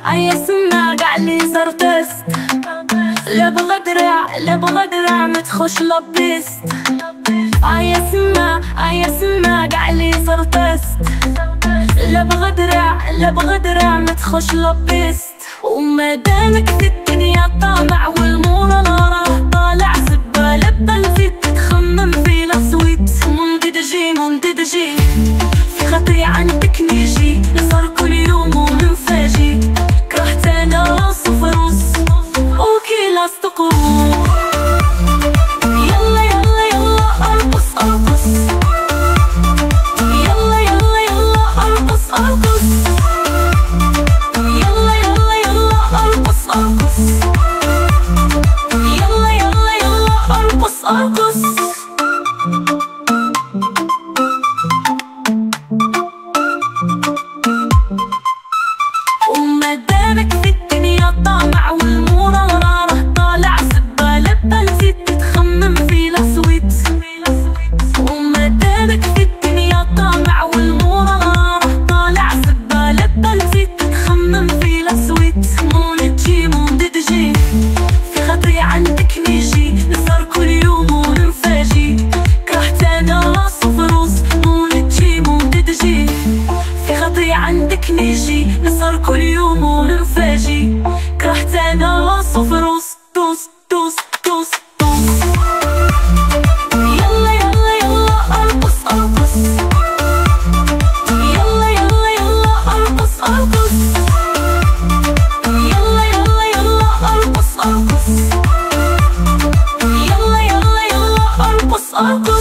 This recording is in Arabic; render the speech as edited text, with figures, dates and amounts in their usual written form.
عيسنا قعلي زرتست. لا بغى درع ما تخش لبست. عيسنا قعلي زرتست. لا بغى درع ما تخش لبست. وما دامك في الدنيا طامع والمورا راه طالع زبالة بلفي تتخمم في الأصويت. مندد جي في خطي عندك نيجي نصر كل يوم وننفاجي. كرهت انا راس وفروس وكيلا استقرو. يلا يلا يلا ارقص ارقص. يلا يلا يلا ارقص ارقص. يلا يلا يلا ارقص ارقص. يلا يلا يلا ارقص ارقص. وما دامك في الدنيا طامع والمورا راه طالع زبالة بنزيد تتخمم في الأصويت. وما دامك في الدنيا طامع والمورا راه طالع زبالة بنزيد تتخمم في الأصويت. مندد جي في خطي عندك نيجي نسهر كل يوم وننفاجي. كرهت انا راس وفروس مندد جي في خطي عندك نيجي نسهر كل يوم وننفاجي. كرهت انا راس وفروس دوس دوس دوس دوس. يلا يلا يلا ارقص ارقص. يلا يلا يلا ارقص ارقص. يلا يلا يلا ارقص ارقص. يلا يلا يلا ارقص ارقص.